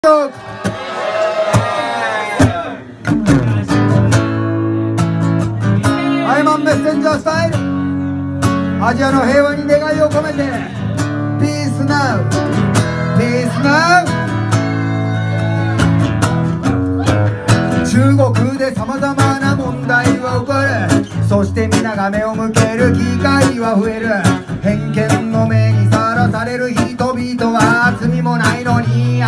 アイマンメッセンジャースタイル、アジアの平和に願いを込めて Peace now Peace now。 中国でさまざまな問題は起こる。そして皆が目を向ける機会は増える。偏見の目にさらされる人々は罪もないのに、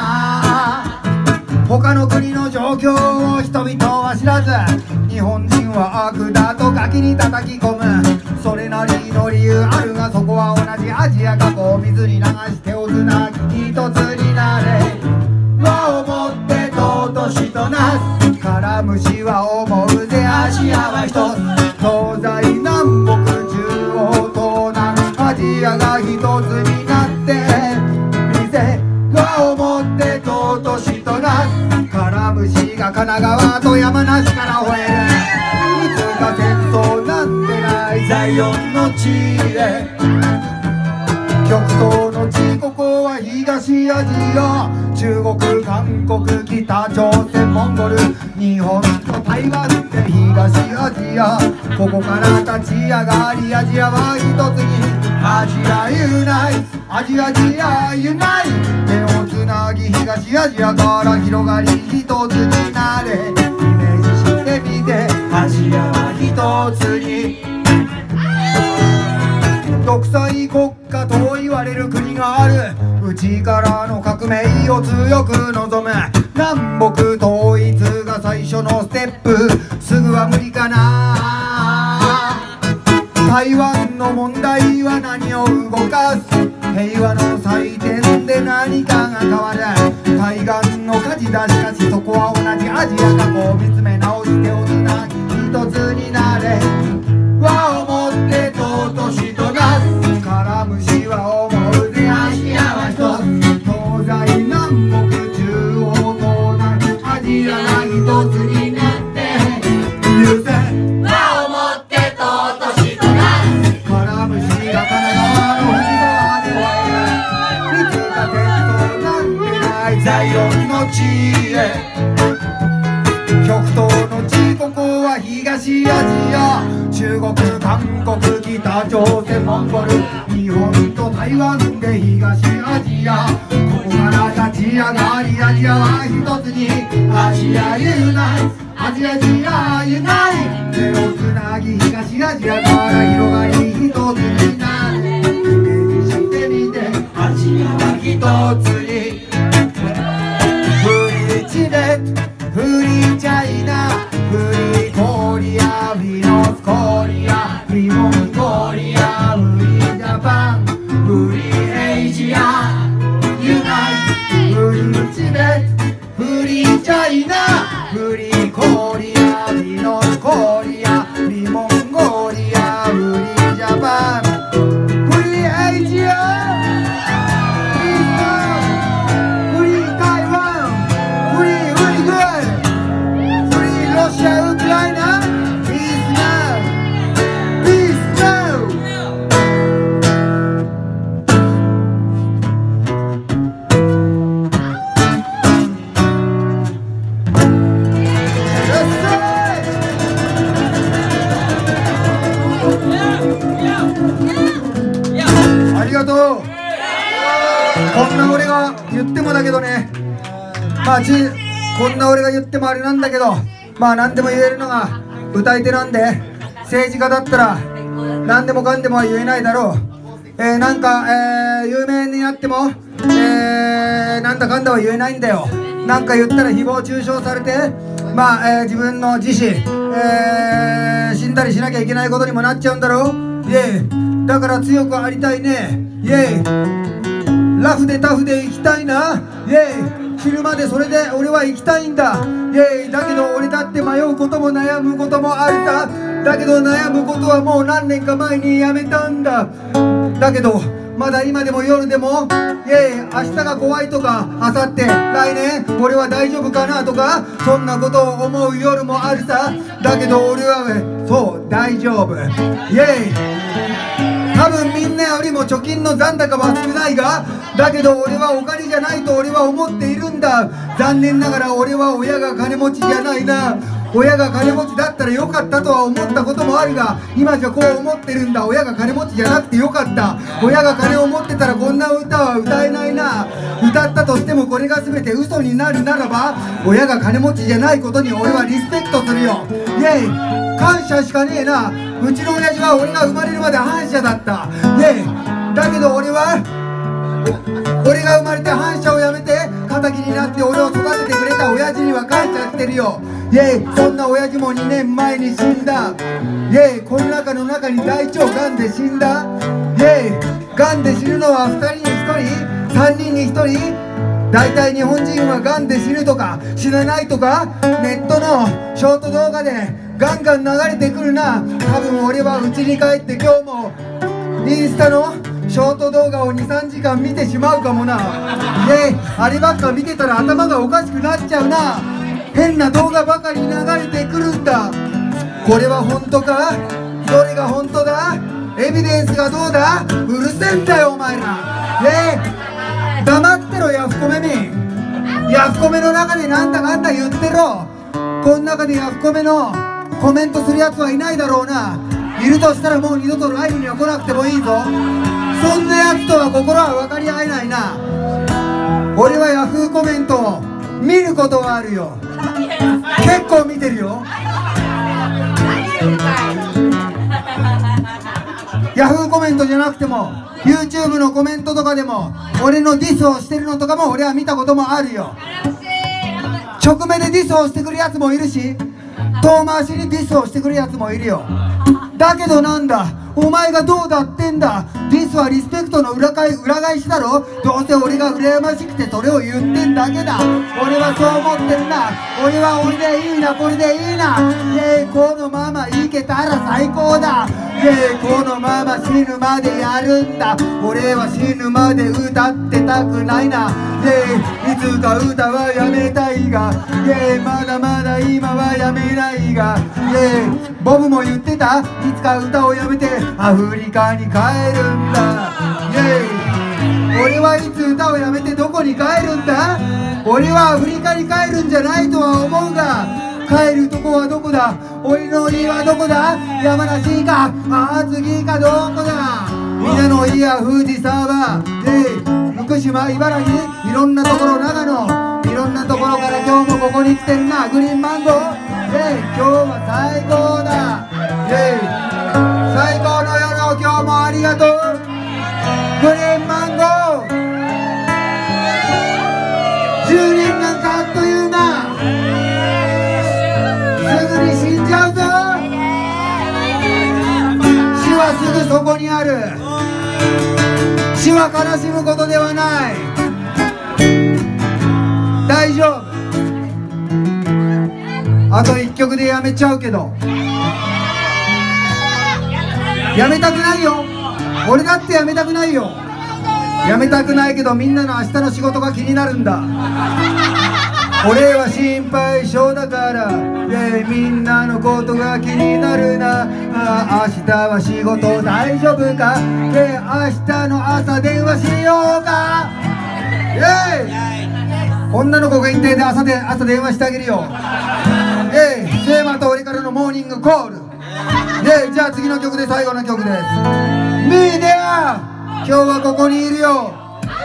他の国の状況を人々は知らず、日本人は悪だとガキに叩き込む。それなりの理由あるが、そこは同じアジア過去を水に流しておつなぎ一つになれ。和をもって尊しとなす。カラムシは思うぜアジアは一つ。東西南北中央東南アジアが一つになってみせ。和をもって尊しとなす。カラムシが神奈川と山梨から吠える。いつか戦争なんてない第四の地へ。極東の地、ここは東アジア。中国、韓国、北朝鮮、モンゴル、日本と台湾で東アジア。ここから立ち上がりアジアは一つに。アジアユナイト、アジアユナイト。手をつなぎ東アジアから広がり一つになれ。イメージしてみて、アジアは一つに。独裁国家と言われる国がある。内からの革命を強く望む。南北統一が最初のステップ。すぐは無理かな。台湾の問題は何を動かす。平和の祭典で何かが変わる。対岸の火事だ、しかしそこは同じアジア過去を見つめ直しておつなぎ一つになれ。和をもって尊しとなす。カラムシは思うぜアジアは一つ。東西南北中央東南アジアが一つになって許せ。 和をもって尊しとなす。 カラムシが神奈川の藤沢で吠える。いつか戦争なんてない第四の地へ。極東の地、ここは東アジア。中国、韓国、北朝鮮、モンゴル、日本と台湾で東アジア。ここから立ち上がりアジアは一つに。アジアユナイト、アジアユナイト。手をつなぎ東アジアから広がり一つになる。イメージしてみて、アジアは一つに。フリーチベット、フリーチャイナ、フリーコリア、フリーノースコリア、フリーモンゴリア、フリージャパン、フリーエイジアユナイト。フリーチベット、フリーチャイナ、フリーコリア、フリーノースコリア、フリーモンゴリア、フリージャパン、フリーエイジアありがとう。こんな俺が言ってもだけどね、こんな俺が言ってもあれなんだけど、何でも言えるのが歌い手なんで、政治家だったら何でもかんでもは言えないだろう。有名になっても、なんだかんだは言えないんだよ。なんか言ったら誹謗中傷されて、自分の自死、死んだりしなきゃいけないことにもなっちゃうんだろう。イエイ。だから強くありたいね。イエイ。ラフでタフで行きたいな。イエイ。死ぬまでそれで俺は行きたいんだ。イエイ。だけど俺だって迷うことも悩むこともあるさ。だけど悩むことはもう何年か前にやめたんだ。だけどまだ今でも夜でも、イエイ。明日が怖いとか、明後日、来年俺は大丈夫かなとか、そんなことを思う夜もあるさ。だけど俺はそう大丈夫。イエイ。 多分みんなよりも貯金の残高は少ないが、だけど俺はお金じゃないと俺は思っているんだ。残念ながら俺は親が金持ちじゃないな。親が金持ちだったらよかったとは思ったこともあるが、今じゃこう思ってるんだ。親が金持ちじゃなくてよかった。親が金を持ってたらこんな歌は歌えないな。歌ったとしてもこれが全て嘘になるならば、親が金持ちじゃないことに俺はリスペクトするよ。イエイ、感謝しかねえな。うちの親父は俺が生まれるまで反社だった。イエイ、だけど俺が生まれて反社をやめて敵になって俺を育ててくれた親父には感謝してるよ。イエイ、そんな親父も2年前に死んだ。イエイ、この中に大腸がんで死んだ。イエイ、がんで死ぬのは2人に1人3人に1人。大体日本人はがんで死ぬとか死なないとかネットのショート動画でガンガン流れてくるな。多分俺は家に帰って今日もインスタのショート動画を 2,3 時間見てしまうかもな。であればっか見てたら頭がおかしくなっちゃうな。変な動画ばかり流れてくるんだ。これは本当か？どれが本当だ？エビデンスがどうだ？うるせえんだよお前ら。黙ってろヤフコメめ。ヤフコメの中でなんだかんだ言ってろ。この中でヤフコメのコメントするやつはいないだろうな。いるとしたらもう二度とライブには来なくてもいいぞ。そんなやつとは心は分かり合えないな。俺はヤフーコメントを見ることはあるよ。結構見てるよ。ヤフーコメントじゃなくても YouTube のコメントとかでも俺のディスをしてるのとかも俺は見たこともあるよ。直目でディスをしてくるやつもいるし、遠回しにディスをしてくるやつもいるよ。だけどなんだお前がどうだってんだ。ディスはリスペクトの裏返しだろ。どうせ俺が羨ましくてそれを言ってんだけだ。俺はそう思ってるな。俺は俺でいいな、これでいいな。このままいけたら最高だ。このまま死ぬまでやるんだ。俺は死ぬまで歌ってたくないな。いつか歌はやめたいが、まだまだ今はやめないが、ボブも言ってた。いつか歌をやめてアフリカに帰るんだ。俺はいつ歌をやめてどこに帰るんだ。俺はアフリカに帰るんじゃないとは思うが、帰るとこはどこだ。俺の家はどこだ。山梨か次かどこだ。皆の家は富士山、福島、茨城、いろんなところ、長野、いろんなところから今日もここに来てるな。グリーンマンゴー、今日は最高だ。最高の夜を今日もありがとう。グリーンマンゴー、10年なんかあっという間。すぐに死んじゃうぞ。死はすぐそこにある。死は悲しむことではない。大丈夫。あと1曲でやめちゃうけど、やめたくないよ。俺だってやめたくないよ。やめたくないけどみんなの明日の仕事が気になるんだ。俺は心配性だから、みんなのことが気になるな。明日は仕事大丈夫か。明日の朝電話しようか。女の子がいてで朝電話してあげるよ。セーマと俺からのモーニングコール。じゃあ次の曲で最後の曲です。ミーデア、今日はここにいるよ。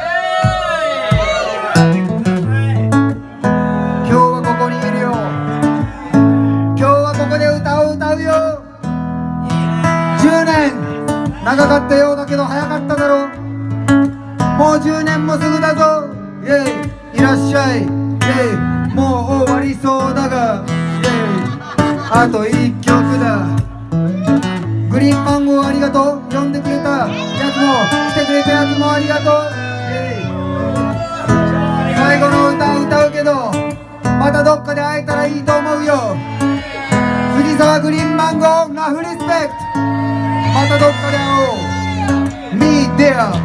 今日はここにいるよ。今日はここで歌を歌うよ。10年長かったようだけど早かっただろう。もう10年もすぐだぞ。いらっしゃい。もう終わりそうだが、あと1曲だ。グリーンマンゴーありがとう。呼んでくれたやつも来てくれたやつもありがとう。最後の歌を歌うけどまたどっかで会えたらいいと思うよ。藤沢グリーンマンゴーナフリスペクト。またどっかで会おう。Me there。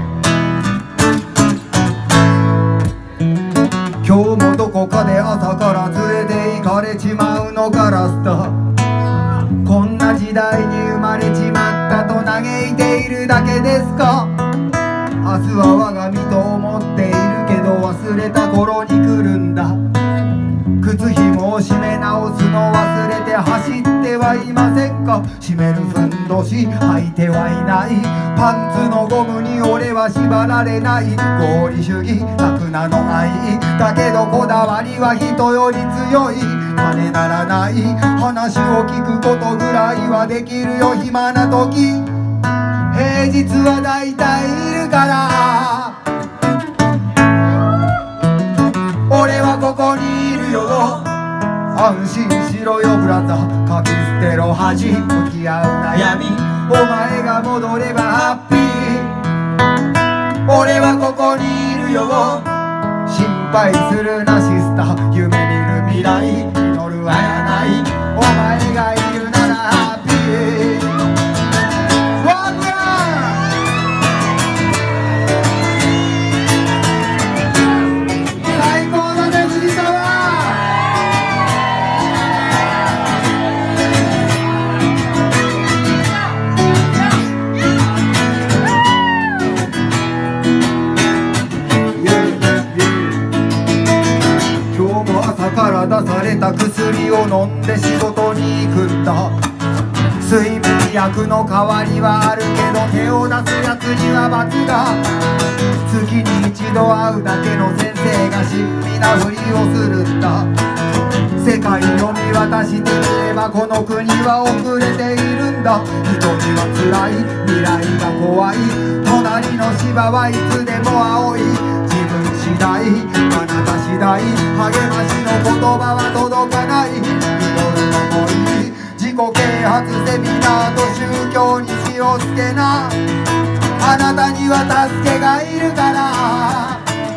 今日もどこかで朝から連れて行かれちまうのかラスタ。こんな時代に生まれちまったと嘆いているだけですか。明日は我が身と思っているけど忘れた頃に来るんだ。靴紐を締め直すの忘れて走ってはいませんか。締めるふんどし履いてはいない。パンツのゴムに俺は縛られない。合理主義楽なの愛だけどこだわりは人より強い。金ならない話を聞くことぐらいはできるよ。暇な時平日はだいたいいるから。俺はここにいるよ。安心しろよブラザー。書き捨てろ恥向き合う悩み。お前が戻ればハッピー。俺はここにいるよ。心配するなシスター。夢見る未来祈るあやない。お前がいるならハッピー。から出された薬を飲んで仕事に行くんだ。睡眠薬の代わりはあるけど手を出すやつには罰が。月に一度会うだけの先生が親身なふりをするんだ。世界を見渡してみればこの国は遅れているんだ。人には辛い未来が怖い。隣の芝はいつでも青い。自分次第あなた次第励ましの言葉は届かない。祈るのもいい。自己啓発セミナーと宗教に気をつけな。あなたには助けがいるから。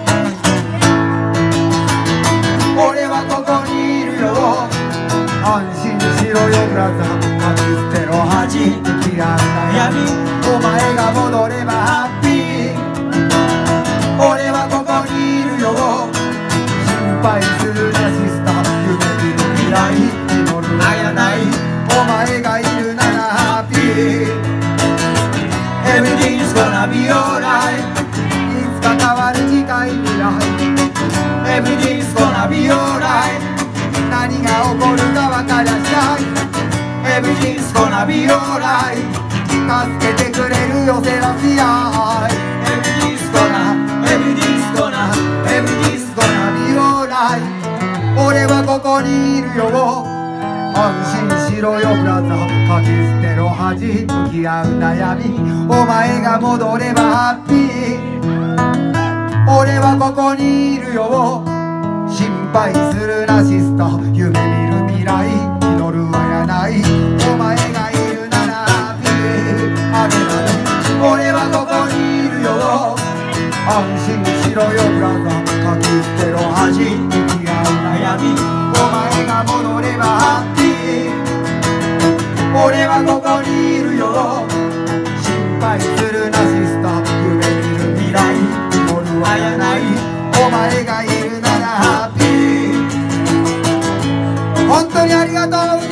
俺はここにいるよ。安心しろよブラザー。書き捨てろ恥向き合う悩み。お前が戻ればハッピー。俺はここにいるよ。心配するなシスター。夢見る未来祈るあやない。お前がいるならハッピー。 Everything's gonna be alright。 いつか変わる近い未来。 Everything's gonna be alright。 何が起こるか分かりゃしない。 Everything's gonna be alright。 助けてくれるよセラピアイ。 Everything's gonna be alright。 俺はここにいるよ。安心しろよブラザー。書き捨てろ恥向き合う悩み。お前が戻ればハッピー。俺はここにいるよ。心配するなシスター。夢見る未来祈るはやない。お前がいるならハッピー。あげなね。俺はここにいるよ。安心しろよブラザー。書き捨てろ恥向き合う悩み。お前が戻ればハッピー。俺はここにいるよ。心配するなシスター。夢見る未来祈るはやない。お前がいるならハッピー。本当にありがとう。